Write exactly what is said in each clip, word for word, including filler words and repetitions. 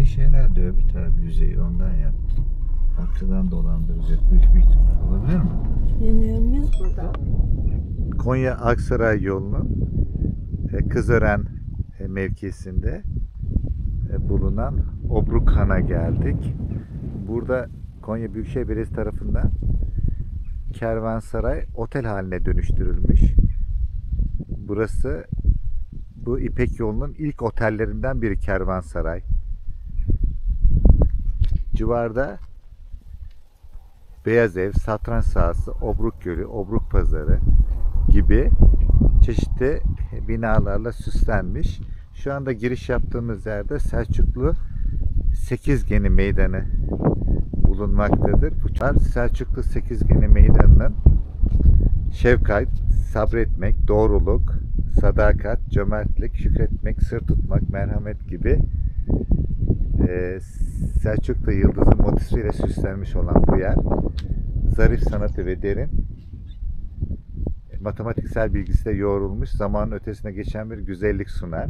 giriş herhalde öbür taraf yüzeyi ondan yaptı. Arkadan dolandıracak büyük bir ihtimal. Olabilir mi? Bilmiyorum biz burada. Konya Aksaray yolunun e, Kızören e, mevkisinde e, bulunan Obrukhan'a geldik. Burada Konya Büyükşehir Belediyesi tarafından kervansaray otel haline dönüştürülmüş. Burası bu İpek yolunun ilk otellerinden biri kervansaray. Civarda Beyaz Ev, Satranç sahası, Obruk Gölü, Obruk Pazarı gibi çeşitli binalarla süslenmiş. Şu anda giriş yaptığımız yerde Selçuklu Sekizgeni Meydanı bulunmaktadır. Bu Selçuklu Sekizgeni Meydanı'nın şefkat, sabretmek, doğruluk, sadakat, cömertlik, şükretmek, sır tutmak, merhamet gibi e, Selçuklu yıldızı motifleriyle süslenmiş olan bu yer zarif sanatı ve derin matematiksel bilgisiyle yoğrulmuş, zamanın ötesine geçen bir güzellik sunar.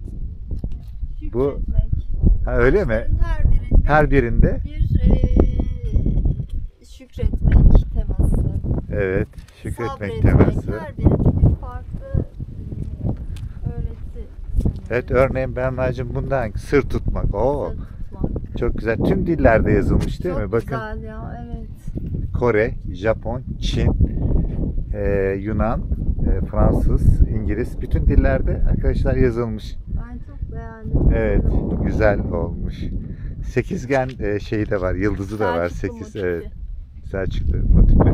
Bu ha, öyle mi? Her birinde, Her birinde bir e, şükretmek teması. evet, şükretmek Sabretmek, teması. her birinde bir farklı e, öğreti. Evet, örneğin ben Berna'cığım bundan sır tutmak. Oo, Sır tutmak. çok güzel. Tüm dillerde yazılmış değil Çok mi? Bakın. güzel ya, evet. Kore, Japon, Çin, e, Yunan, e, Fransız, İngiliz, bütün dillerde arkadaşlar yazılmış. Ben çok beğendim. Evet, Güzel oldu. güzel olmuş. Sekizgen e, şeyi de var, yıldızı da var. Selçuklu Sekiz, motifi. evet. Selçuklu motifi.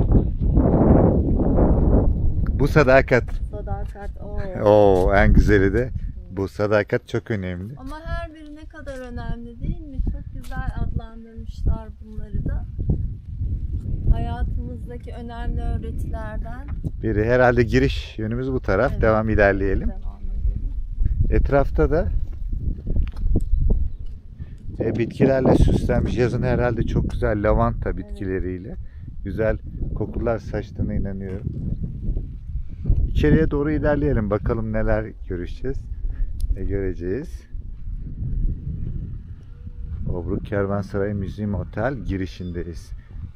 Bu sadakat. Sadakat. Oo. Oo, en güzeli de bu sadakat çok önemli. Ama her biri ne kadar önemli değil mi? Çok güzel adlandırmışlar bunları da. Hayatımızdaki önemli öğretilerden. Biri herhalde giriş yönümüz bu taraf. Evet. Devam ilerleyelim. Devam edelim. Etrafta da e, bitkilerle süslenmiş. Yazın herhalde çok güzel lavanta bitkileriyle güzel kokular saçtığına inanıyorum. İçeriye doğru ilerleyelim. Bakalım neler görüşeceğiz. E, göreceğiz. Obruk Kervansaray Müziğim Otel girişindeyiz.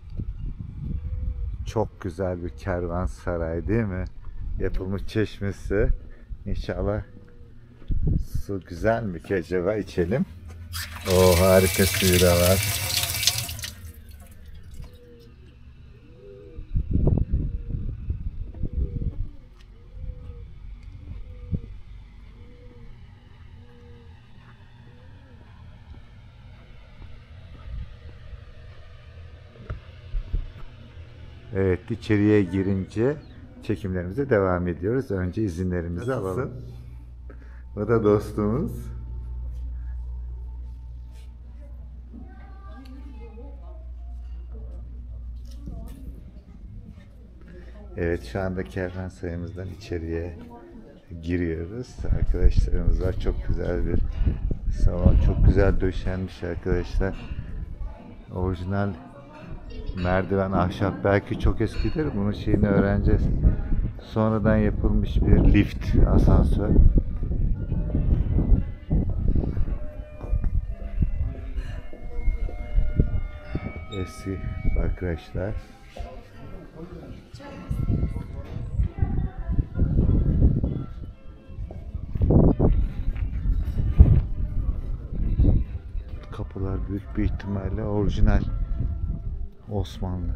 Çok güzel bir kervansaray değil mi? Yapılmış çeşmesi. İnşallah su güzel mi ki acaba, içelim. O harika suyu da var. Evet, içeriye girince çekimlerimize devam ediyoruz. Önce izinlerimizi Nasılsın? alalım. O da dostumuz. Evet, şu anda kervansarayımızdan içeriye giriyoruz. Arkadaşlarımız var. Çok güzel bir salon. Çok güzel döşenmiş arkadaşlar. Orijinal merdiven, ahşap. Belki çok eskidir. Bunun şeyini öğreneceğiz. Sonradan yapılmış bir lift, asansör. Eski arkadaşlar. Kapılar büyük bir ihtimalle orijinal Osmanlı.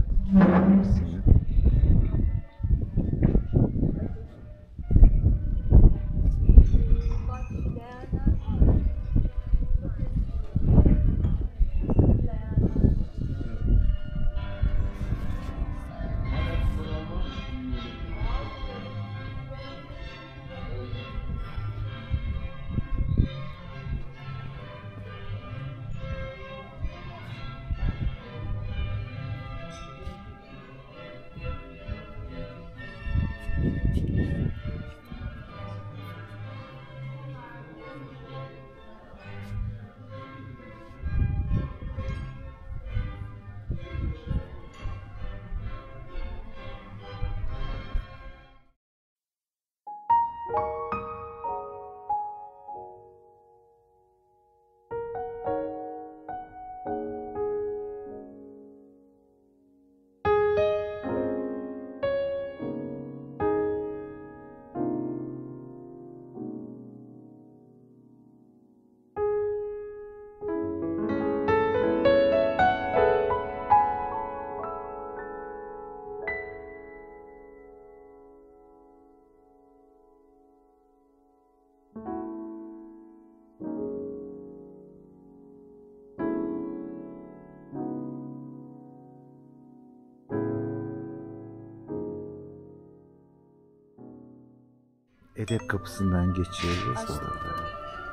Edep kapısından geçiyoruz. Açtık. Orada.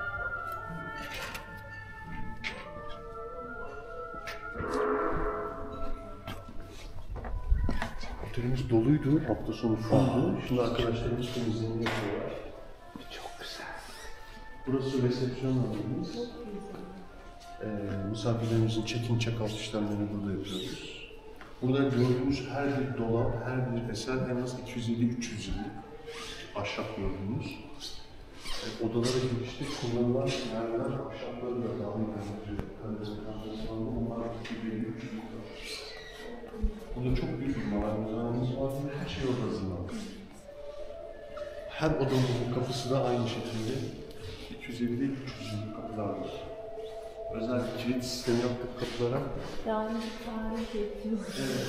Otelimiz doluydu, hafta sonu fulldu. Şimdi arkadaşlarımız temizliğini yapıyorlar. Çok güzel. Burası resepsiyon alanımız. Ee, misafirlerimizin check-in, check-out işlemlerini burada yapıyoruz. Burada gördüğünüz her bir dolap, her bir eser en az iki yüz elli üç yüz yıllık ahşap gördüğünüz. E, odalara girişte kullanılan mermer ahşapları da dahil ediyor. Onlar iki yüz elli üç yüz yıllık. Burada çok büyük bir marangoz var. Her şey orada hazırlandı. Her odamızın kapısı da aynı şekilde iki yüz elli üç yüz yıllık kapılar var. Özel kilit sistemi yaptık kapılara. Yani tarih ediyor. Evet.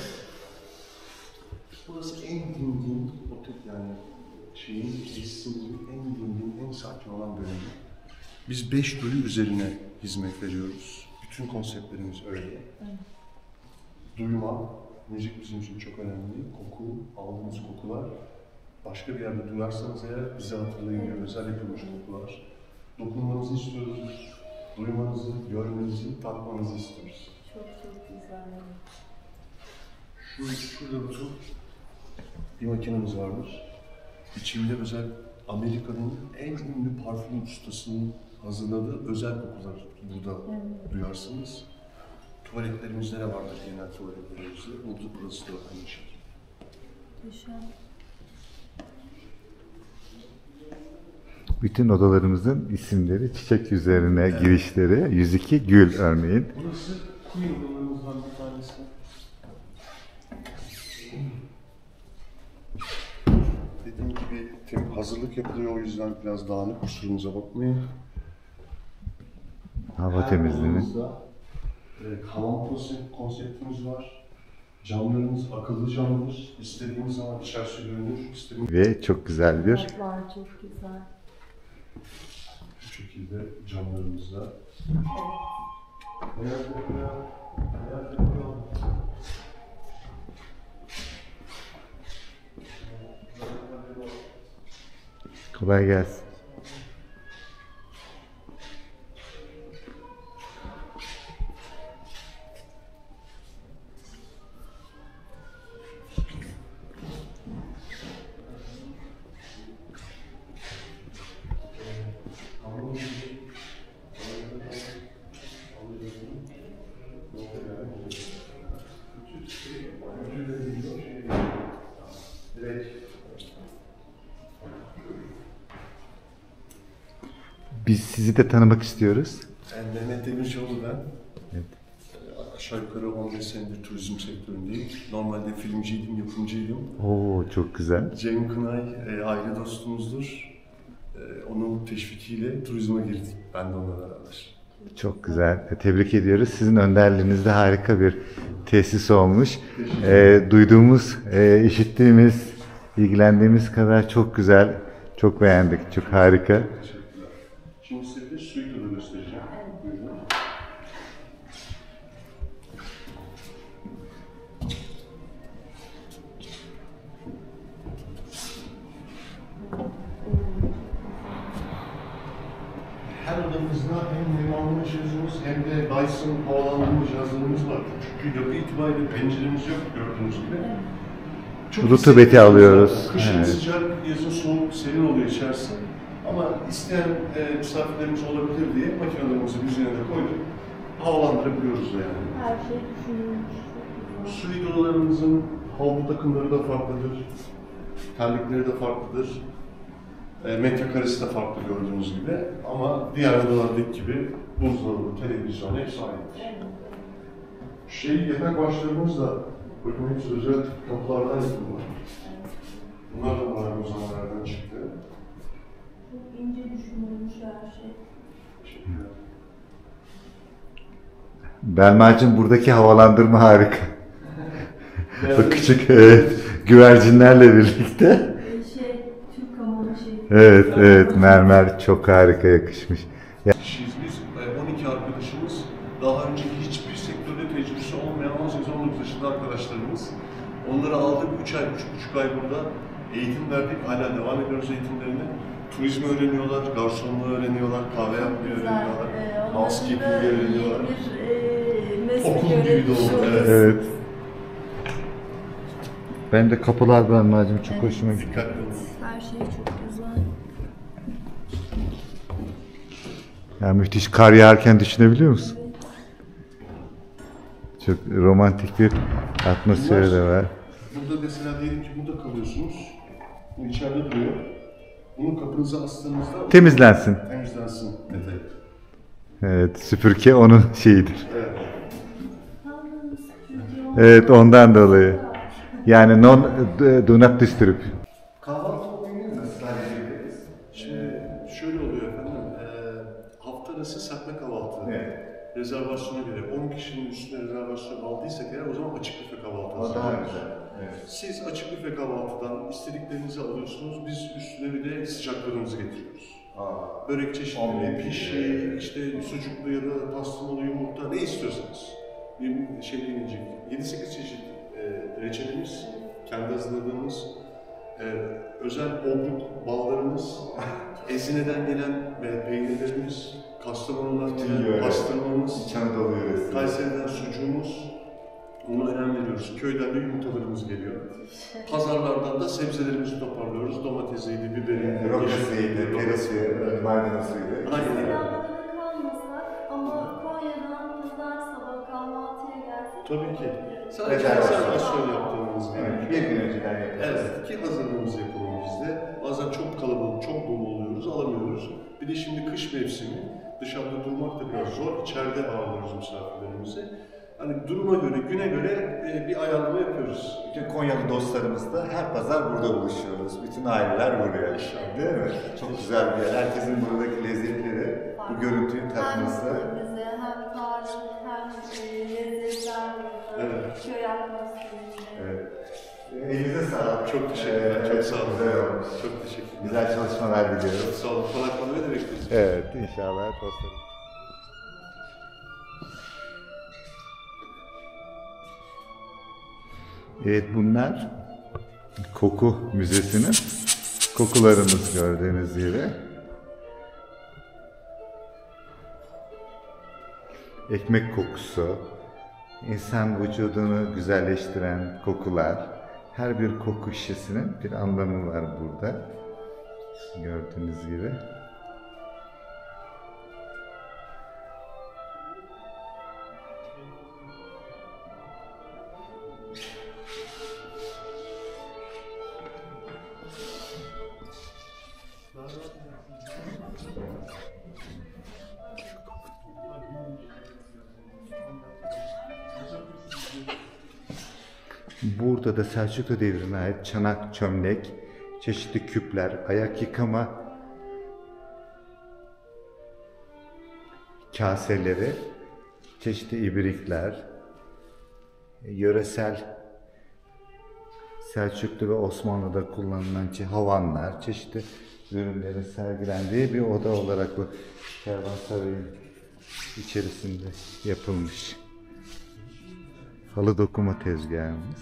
Burası en dingin otel, yani şeyin, tesisin en dingin, en sakin olan bölümü. Biz beş bölü üzerine hizmet veriyoruz. Bütün konseptlerimiz öyle. Evet. Duyma, müzik bizim için çok önemli. Koku, aldığımız kokular. Başka bir yerde duyarsanız eğer bize hatırlayın diye özel yapılmış kokular. Dokunmanızı istiyoruz. Duymanızı, görmenizi, tatmanızı istiyoruz. Çok çok güzel. Şu, şurada da bir makinemiz vardır. İçinde özel Amerika'nın en ünlü parfüm ustasının hazırladığı özel kokular burada Evet. duyarsınız. Tuvaletlerimizde de vardır, genel tuvaletlerimizde. Burada, burası da aynı şekilde. Güzel. Bütün odalarımızın isimleri çiçek üzerine, evet. Girişleri. yüz iki Gül örneğin. Burası Queen odalarımızdan bir tanesi. Dediğim gibi tem hazırlık yapılıyor, o yüzden biraz dağınık, kusurumuza bakmayın. Hava Her temizliğini. odamızda e, hamam konseptimiz var. Camlarımız akıllı camdır. İstediğimiz zaman içerisi görünür. İstediğimiz... Ve çok güzel bir Tatlar çok güzel. Bu şekilde camlarımızda. Beyaz yapıyor, beyaz yapıyor. kolay gelsin. Biz sizi de tanımak istiyoruz. Yani Mehmet Demircioğlu ben. Evet. Aşağı yukarı on beş senedir turizm sektöründeyim. Normalde filmciydim, yapımcıydım. Oo, çok güzel. Cem Kınay e, aile dostumuzdur. E, onun teşvikiyle turizme girdik. Ben de onunla beraber. Çok güzel. Tebrik ediyoruz. Sizin önderliğinizde harika bir tesis olmuş. E, duyduğumuz, e, işittiğimiz, ilgilendiğimiz kadar çok güzel. Çok beğendik. Çok harika. Teşekkürler. Şimdi size bir suyu turu göstereceğim. Buyurun. Her odamızda hem limanlı cihazımız hem de Dyson havalandırma cihazlarımız var. Çünkü yapı itibariyle penceremiz yok gördüğünüz gibi. Çok Rutubeti alıyoruz. Kışın Evet. sıcak, yazın soğuk, serin oluyor içerisi. Ama isteyen e, misafirlerimiz olabilir diye makinelerimizi üzerine koyduk. Havalandırabiliyoruz da yani. Her şey düşünülmüş. Su hidrolarımızın havlu takımları da farklıdır. Terlikleri de farklıdır. E, metrekaresi de farklı gördüğünüz gibi. Ama diğer odalardaki gibi buzdolabı, televizyon hepsi aynıdır. Şey, yatak başlarımız da bakın hepsi özel kapılardan yapılıyor. Bunlar da bunlar bu zamanlardan çıktı. Çok ince düşünülmüş her şey. Teşekkürler. Belmacığım, buradaki havalandırma harika. O küçük evet, güvercinlerle birlikte. Ee, Şey, Türk hamamı şey. Evet, evet, mermer çok harika yakışmış. Kişiyiz biz, on iki arkadaşımız. Daha önceki hiçbir sektörde tecrübesi olmayan on sekiz on dokuz yaşında arkadaşlarımız. Onları aldık, üç ay, üç buçuk ay burada eğitim verdik. Hala devam ediyoruz eğitimlerine. turizmi öğreniyorlar, garsonluğu öğreniyorlar, kahve yapmayı öğreniyorlar, Ee, housekeeping'i onların da iyi öğreniyorlar. bir e, meslek Okul gibi de öğretmiş oldu, oluyorsunuz. Evet. Ben de kapılar beğenmedim. Çok hoşuma gitti. Dikkatli olun. Her şey çok güzel. Ya müthiş kar yağarken düşünebiliyor musun? Çok romantik bir atmosferi de var. Burada mesela diyelim ki burada kalıyorsunuz, bu içeride duruyor. Bunu kapınıza astığınızda Temizlensin. temizlensin detayı. Evet, süpürge onun şeyidir. Evet. Evet, ondan dolayı. Yani non do not disturb. Kahvaltı olayını nasıl hallederiz? Şimdi şöyle oluyor efendim, eee hafta arası serpme kahvaltı. Evet. Rezervasyona göre on kişinin üstüne rezervasyon aldıysak eğer o zaman açık büfe kahvaltı O daha hazırlıyoruz. güzel. Evet. Siz açık büfe kahvaltıdan istediklerinizi alıyorsunuz, biz üstüne bir de sıcaklarımızı getiriyoruz. Aa, Börek çeşitleri, Omlet, pişi, işte sucuklu ya da pastırmalı yumurta ne istiyorsanız. Bir şey deneyecek. yedi sekiz çeşit e, reçelimiz, kendi hazırladığımız e, özel obruk ballarımız, Ezine'den gelen ve peynirlerimiz, Kastamonu'dan gelen pastırmamız, İç Anadolu yöresi. Kayseri'den sucuğumuz, ona önem veriyoruz. Köyden de yumurtalarımız geliyor. Pazarlardan da sebzelerimizi toparlıyoruz. Domatesiydi, biberiydi, Rokasıydı, perisi, maydanozuydu. Aynen öyle. Silahlarda kalmasak ama Konya'dan pazar sabah kahvaltıya gelsek. Tabii ki. Sadece Rezervasyon. rezervasyon yaptığımız Evet, gerekiyor. bir gün önceden yapıyoruz. Evet, ki hazırlığımızı yapalım biz de. Bazen çok kalabalık, çok dolu oluyoruz, alamıyoruz. Bir de şimdi kış mevsimi, dışarıda durmak da biraz zor. İçeride ağırlıyoruz misafirlerimizi. Hani duruma göre, güne göre e, bir ayarlama yapıyoruz. Bütün Konyalı dostlarımızla her pazar burada buluşuyoruz. Bütün aileler buraya. İnşallah. Değil mi? Çok güzel bir yer. Herkesin buradaki lezzetleri, bu görüntüyü tatması. Hem bize hem tarih hem e, lezzetler burada. Evet. Köy atmosferi. Evet. Elinize sağlık. Çok teşekkürler, Ee, çok sağ olun. Güzel olmuş. Çok teşekkürler. Güzel çalışmalar Çok diliyoruz. sağ olun. Konaklamaya da bekleriz. Evet, inşallah dostlarım. Evet, bunlar koku müzesinin kokularımız gördüğünüz gibi. Ekmek kokusu, insan vücudunu güzelleştiren kokular. Her bir koku şişesinin bir anlamı var burada. Gördüğünüz gibi. Burada da Selçuklu devrine ait çanak, çömlek, çeşitli küpler, ayak yıkama kaseleri, çeşitli ibrikler, yöresel Selçuklu ve Osmanlı'da kullanılan çe- havanlar, çeşitli ürünlerin sergilendiği bir oda olarak bu kervansarayın içerisinde yapılmış. Halı dokuma tezgahımız.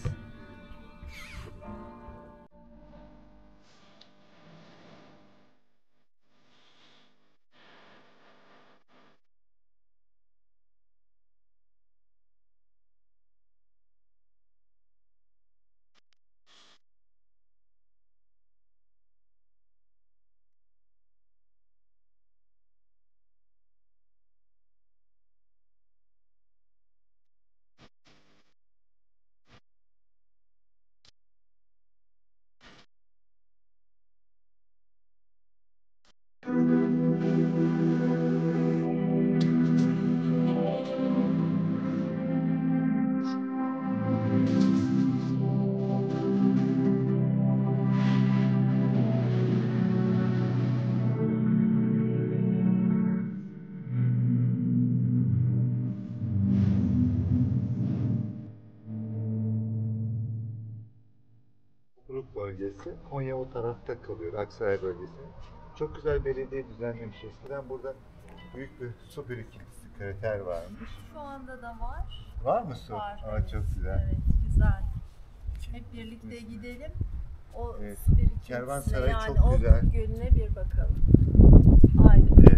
Buruk bölgesi. Konya o tarafta kalıyor, Aksaray bölgesi. Çok güzel belediye düzenlemiş. Eskiden burada büyük bir su birikintisi, krater varmış. Şu anda da var. Var mı su? Var. Aa, çok güzel. Evet, güzel. Hep birlikte gidelim. O Evet. su birikintisine, Kervansaray yani çok o güzel. Gölü'ne bir bakalım. Aynen. Evet.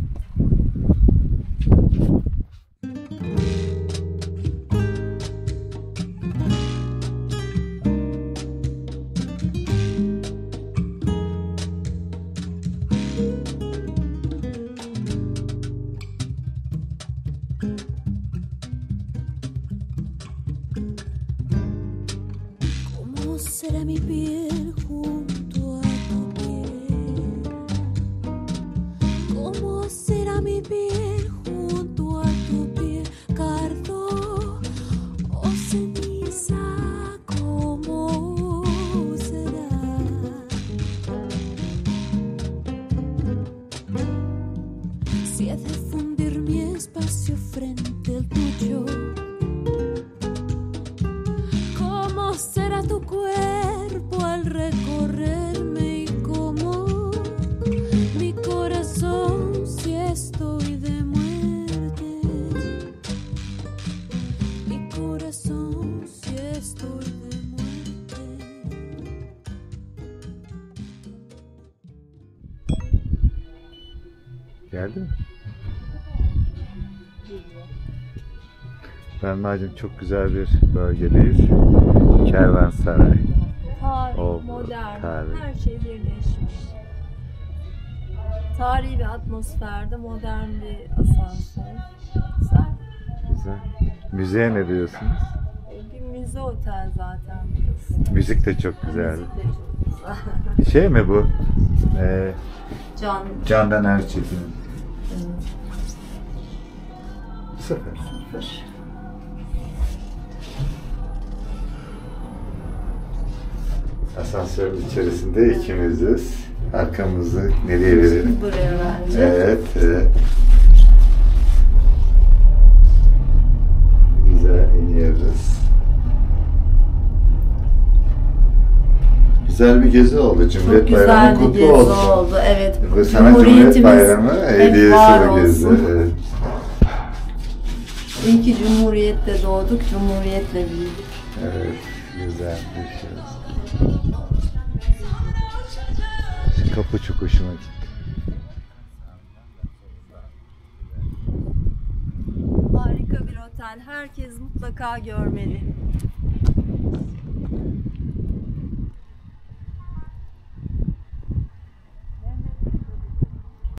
¿Cómo será mi piel junto a tu piel? ¿Cómo será mi piel junto a tu piel? Cardo o ceniza, ¿cómo será? Si he de fundir mi espacio frente al tuyo, ¿cómo será tu cuerpo al recorrerme? Y cómo mi corazón si estoy de muerte, mi corazón si estoy de muerte. Geldi mi? Berna'cığım çok güzel bir bölgedeyiz. Kervansaray. Tarih, O, modern, tarih. her şey birleşmiş. Tarihi bir atmosferde modern bir asansör. Güzel. Güzel. Müziğe ne diyorsunuz? Bir müze otel zaten burası. Müzik de çok güzel. Müzik de çok güzel. Şey mi bu? Ee, Can. Candan Erçetin. Evet. Sıfır. Sıfır. Asansörün içerisinde ikimiziz. Arkamızı nereye verelim? Buraya bence. Evet, evet. Güzel iniyoruz. Güzel bir gezi oldu. Çok Cumhuriyet güzel Bayramı bir kutlu gezi olsun. oldu. Evet. Ve sana Cumhuriyet Cumhuriyetimiz Bayramı hep hediyesi var bu gezi. olsun. Evet. İyi ki Cumhuriyet'te doğduk, Cumhuriyet'le büyüdük. Evet, güzel bir şey. Şu kapı çok hoşuma gitti. Harika bir otel. Herkes mutlaka görmeli.